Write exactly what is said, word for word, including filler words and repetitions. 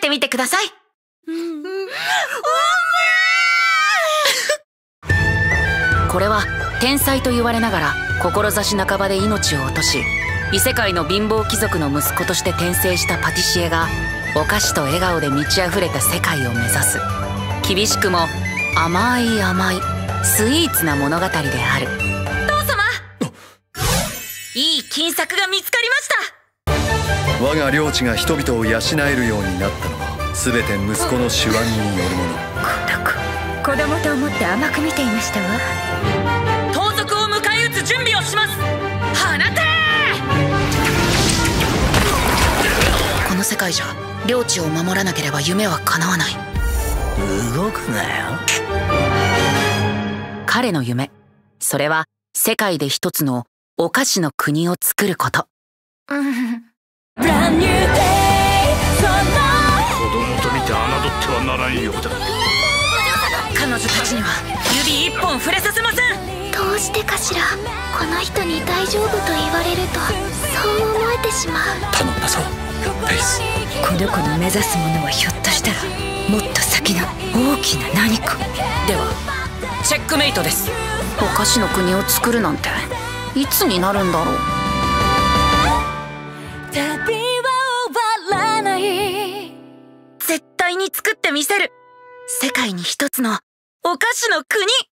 てみてください。うん、これは天才と言われながら志半ばで命を落とし、異世界の貧乏貴族の息子として転生したパティシエがお菓子と笑顔で満ち溢れた世界を目指す、厳しくも甘い甘いスイーツな物語である。父様、いい金策が見つかりました。 我が領地が人々を養えるようになったのは全て息子の手腕によるもの。 この子、子供と思って甘く見ていましたわ。 盗賊を迎え撃つ準備をします。放て！この世界じゃ領地を守らなければ夢は叶わない。 動くなよ。 彼の夢、それは世界で一つのお菓子の国を作ること。 子供と見て侮ってはならんようだ。 彼女たちには指一本触れさせません。 どうしてかしら。この人に大丈夫と言われるとそう思えてしまう。 頼んだぞフェイス。 この子の目指すものはひょっとしたらもっと先の大きな何か。 ではチェックメイトです。お菓子の国を作るなんていつになるんだろう。 旅は終わらない。 絶対に作ってみせる。世界に一つのお菓子の国。